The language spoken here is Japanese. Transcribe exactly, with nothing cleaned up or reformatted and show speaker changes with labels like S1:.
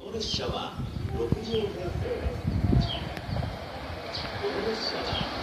S1: の列車はろくじょうへんせいです。この列車は